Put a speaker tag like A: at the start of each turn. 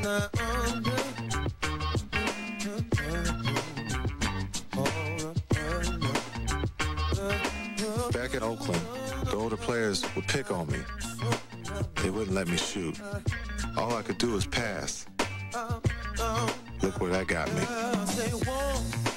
A: Back in Oakland, the older players would pick on me. They wouldn't let me shoot. All I could do was pass. Look where that got me.